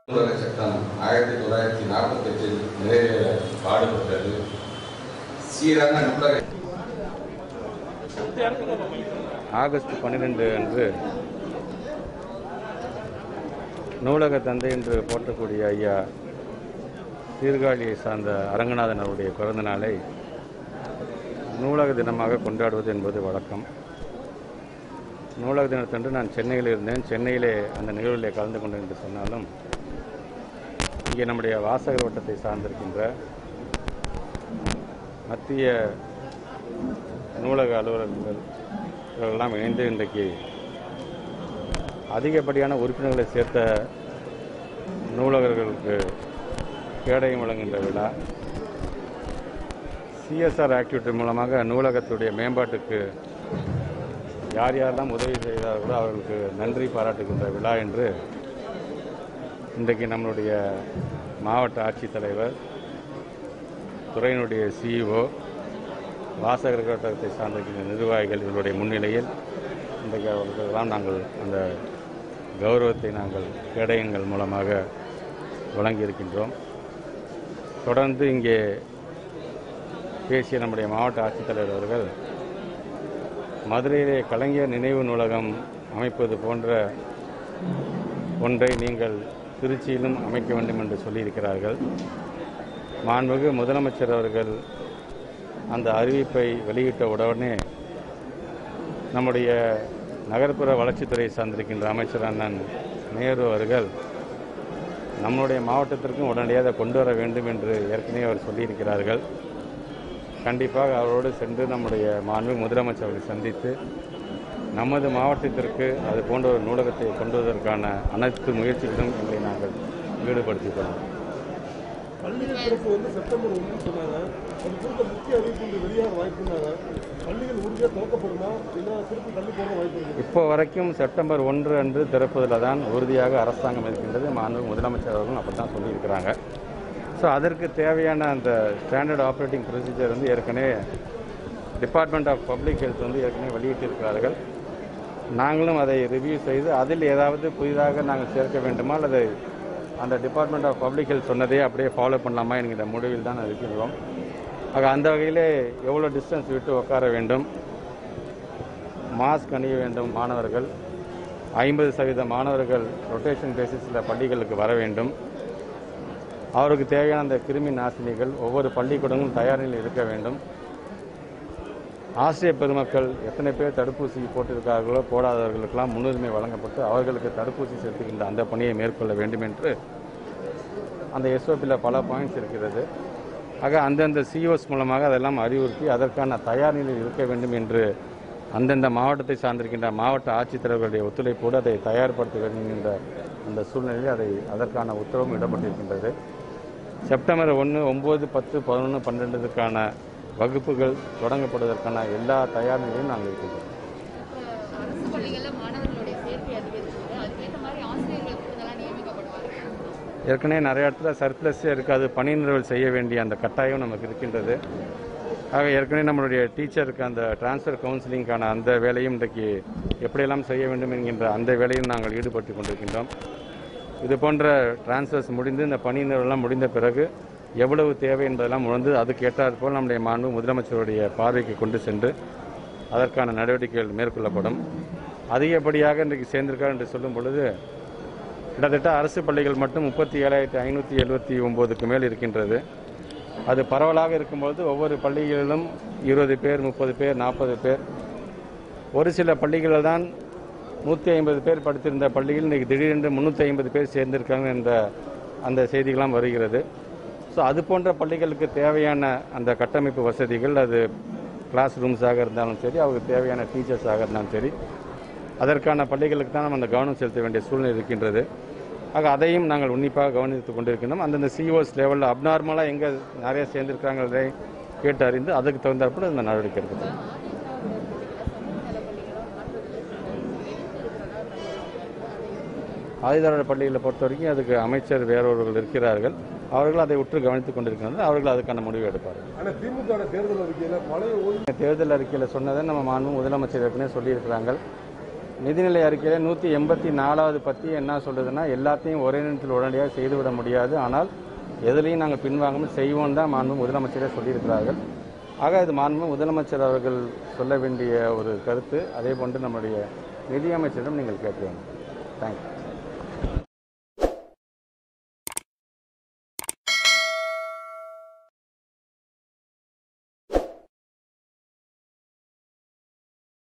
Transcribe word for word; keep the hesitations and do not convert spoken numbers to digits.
சட்டம் ஆயிரத்தி தொள்ளாயிரத்தி நாற்பத்தி எட்டில் நிறைவேற பாடுபட்டது. சீரான நூலக ஆகஸ்ட் பன்னிரெண்டு அன்று நூலக தந்தை என்று போற்றக்கூடிய ஐயா சீர்காழியை சார்ந்த அரங்கநாதன் அவருடைய பிறந்த நாளை நூலக தினமாக கொண்டாடுவது என்பது வழக்கம். நூலக தினத்தன்று நான் சென்னையில் இருந்தேன். சென்னையிலே அந்த நிகழ்விலே கலந்து கொண்டேன் என்று சொன்னாலும் இங்கே நம்முடைய வாசகர் வட்டத்தை சார்ந்திருக்கின்ற மத்திய நூலக அலுவலர்கள் இவர்களெல்லாம் இணைந்து இன்றைக்கு அதிகப்படியான உறுப்பினர்களை சேர்த்த நூலகர்களுக்கு கேடயம் வழங்குகின்ற விழா. சிஎஸ்ஆர் ஆக்டிவிட்டி மூலமாக நூலகத்துடைய மேம்பாட்டுக்கு யார் யாரெல்லாம் உதவி செய்தார்களோ அவர்களுக்கு நன்றி பாராட்டுகின்ற விழா என்று இன்றைக்கு நம்மளுடைய மாவட்ட ஆட்சித்தலைவர், துறையினுடைய சிஇஓ, வாசகர் வட்டத்தை சார்ந்திருக்கின்ற நிர்வாகிகள் இவருடைய முன்னிலையில் இன்றைக்கு அவர்களுக்கெல்லாம் நாங்கள் அந்த கௌரவத்தை நாங்கள் கேடயங்கள் மூலமாக வழங்கியிருக்கின்றோம். தொடர்ந்து இங்கே பேசிய நம்முடைய மாவட்ட ஆட்சித்தலைவர் அவர்கள் மதுரையிலே கலைஞர் நினைவு நூலகம் அமைப்பது போன்ற ஒன்றை நீங்கள் திருச்சியிலும் அமைக்க வேண்டும் என்று சொல்லியிருக்கிறார்கள். மாண்புமிகு முதலமைச்சர் அவர்கள் அந்த அறிவிப்பை வெளியிட்ட உடனே நம்முடைய நகர்ப்புற வளர்ச்சித்துறை சார்ந்திருக்கின்ற அமைச்சர் அண்ணன் நேரு அவர்கள் நம்முடைய மாவட்டத்திற்கும் உடனடியாக கொண்டு வர வேண்டும் என்று ஏற்கனவே அவர் சொல்லியிருக்கிறார்கள். கண்டிப்பாக அவரோடு சென்று நம்முடைய மாண்புமிகு முதலமைச்சர் அவர்களை சந்தித்து நமது மாவட்டத்திற்கு அது போன்ற ஒரு நூலகத்தை கொண்டு வருவதற்கான அனைத்து முயற்சிகளும் எங்களை நாங்கள் ஈடுபடுத்திக்கிறோம். பள்ளிகள் திறப்பு வந்து செப்டம்பர் ஒன்று சொன்னாங்க. அது குறித்த முக்கிய அறிவிப்பு வெளியாக வாய்ப்புனாங்க. பள்ளிகள் உறுதியாக திறக்கப்படுமா இல்லை திருப்பி தள்ளி போகிற வாய்ப்பு இருக்குது? இப்போ வரைக்கும் செப்டம்பர் ஒன்று அன்று திறப்பதில் தான் உறுதியாக அரசாங்கம் இருக்கின்றது. மாண்புமிகு முதலமைச்சர் அவர்களும் அப்படி தான் சொல்லியிருக்கிறாங்க. ஸோ அதற்கு தேவையான அந்த ஸ்டாண்டர்ட் ஆப்ரேட்டிங் ப்ரொசீஜர் வந்து ஏற்கனவே டிபார்ட்மெண்ட் ஆஃப் பப்ளிக் ஹெல்த் வந்து ஏற்கனவே வெளியிட்டிருக்கிறார்கள். நாங்களும் அதை ரிவ்யூ செய்து அதில் ஏதாவது புதிதாக நாங்கள் சேர்க்க வேண்டுமா அல்லது அந்த டிபார்ட்மெண்ட் ஆஃப் பப்ளிக் ஹெல்த் சொன்னதே அப்படியே ஃபாலோ பண்ணலாமா என்கிற முடிவில் தான் இருக்கின்றோம். ஆக அந்த வகையிலே எவ்வளோ டிஸ்டன்ஸ் விட்டு உட்கார வேண்டும், மாஸ்க் அணிய வேண்டும், மாணவர்கள் ஐம்பது சதவீத மாணவர்கள் ரொட்டேஷன் பேசிஸில் பள்ளிகளுக்கு வர வேண்டும், அவருக்கு தேவையான அந்த கிருமி நாசினிகள் ஒவ்வொரு பள்ளிக்கூடங்களும் தயார் நிலையில் இருக்க வேண்டும், ஆசிரியர் பெருமக்கள் எத்தனை பேர் தடுப்பூசி போட்டிருக்கார்களோ போடாதவர்களுக்கெல்லாம் முன்னுரிமை வழங்கப்பட்டு அவர்களுக்கு தடுப்பூசி செலுத்துகின்ற அந்த பணியை மேற்கொள்ள வேண்டும் என்று அந்த எஸ்ஓபியில் பல பாயிண்ட்ஸ் இருக்கிறது. ஆக அந்தந்த சிஓஸ் மூலமாக அதெல்லாம் அறிவுறுத்தி அதற்கான தயார் நிலையில் இருக்க வேண்டும் என்று அந்தந்த மாவட்டத்தை சார்ந்திருக்கின்ற மாவட்ட ஆட்சித்தலைவர்களுடைய ஒத்துழைப்போடு அதை தயார்படுத்த வேண்டும் என்ற அந்த சூழ்நிலையில் அதை அதற்கான உத்தரவும் இடப்பட்டிருக்கின்றது. செப்டம்பர் ஒன்று ஒம்பது பத்து பதினொன்று பன்னெண்டுக்கான வகுப்புகள் தொடங்கப்படுவதற்கான எல்லா தயார் நிலையும் நாங்கள் இருக்கின்றோம். ஏற்கனவே நிறைய இடத்துல சர்ப்ளஸே இருக்காது, பணி நிறுவல் செய்ய வேண்டிய அந்த கட்டாயம் நமக்கு இருக்கின்றது. ஆக ஏற்கனவே நம்மளுடைய டீச்சருக்கு அந்த டிரான்ஸ்ஃபர் கவுன்சிலிங்கான அந்த வேலையும் இன்றைக்கு எப்படியெல்லாம் செய்ய வேண்டும் என்கின்ற அந்த வேலையும் நாங்கள் ஈடுபட்டு கொண்டிருக்கின்றோம். இது போன்ற டிரான்ஸ்ஃபர்ஸ் முடிந்து இந்த பணி நிறுவனம் முடிந்த பிறகு எவ்வளவு தேவை என்பதெல்லாம் உணர்ந்து அதுக்கு ஏற்றாற்போல் நம்முடைய மாண்பு முதலமைச்சருடைய பார்வைக்கு கொண்டு சென்று அதற்கான நடவடிக்கைகள் மேற்கொள்ளப்படும். அதிகப்படியாக இன்றைக்கு சேர்ந்திருக்கார் என்று சொல்லும் பொழுது கிட்டத்தட்ட அரசு பள்ளிகள் மட்டும் முப்பத்தி ஏழாயிரத்தி ஐநூற்றி எழுபத்தி ஒம்போதுக்கு மேல் இருக்கின்றது. அது பரவலாக இருக்கும்பொழுது ஒவ்வொரு பள்ளிகளிலும் இருபது பேர், முப்பது பேர், நாற்பது பேர், ஒரு சில பள்ளிகளில் தான் நூற்றி ஐம்பது பேர் படித்திருந்த பள்ளியில் இன்றைக்கி திடீரென்று முந்நூற்றி ஐம்பது பேர் சேர்ந்திருக்காங்க என்ற அந்த செய்திகளாம் வருகிறது. ஸோ அது போன்ற பள்ளிகளுக்கு தேவையான அந்த கட்டமைப்பு வசதிகள், அது கிளாஸ் ரூம்ஸாக இருந்தாலும் சரி, அவருக்கு தேவையான டீச்சர்ஸாக இருந்தாலும் சரி, அதற்கான பள்ளிகளுக்கு தான் நம்ம அந்த கவனம் செலுத்த வேண்டிய சூழ்நிலை இருக்கின்றது. ஆக அதையும் நாங்கள் உன்னிப்பாக கவனித்து கொண்டிருக்கின்றோம். அந்தந்த சிஓஸ் லெவலில் அப்நார்மலாக எங்கே நிறைய சேர்ந்திருக்காங்கிறதை கேட்டு அறிந்து அதுக்கு தகுந்தாற்போல் இந்த நடவடிக்கை இருக்குது. ஆதிதாரர் பள்ளிகளை பொறுத்த வரைக்கும் அதுக்கு அமைச்சர் வேறொருவர்கள் இருக்கிறார்கள். அவர்கள் அதை உற்று கவனித்துக் கொண்டிருக்கிறார்கள். அவர்கள் அதுக்கான முடிவு எடுப்பார்கள். தேர்தல் அறிக்கையில் தேர்தல் அறிக்கையில் சொன்னதை நம்ம மாண்பு முதலமைச்சர் ஏற்கனவே சொல்லியிருக்கிறாங்க. நிதிநிலை அறிக்கையில் நூற்றி எண்பத்தி நாலாவது பற்றி என்ன சொல்லுதுன்னா, எல்லாத்தையும் ஒரே நேரத்தில் உடனடியாக செய்துவிட முடியாது, ஆனால் எதுலேயும் நாங்கள் பின்வாங்காமல் செய்வோம் தான் மாண்பு முதலமைச்சரே சொல்லியிருக்கிறார்கள். ஆக இது மாண்பு முதலமைச்சர் அவர்கள் சொல்ல வேண்டிய ஒரு கருத்து. அதே போன்று நம்முடைய நிதியமைச்சரிடம் நீங்கள் கேட்க வேண்டும். தேங்க்யூ.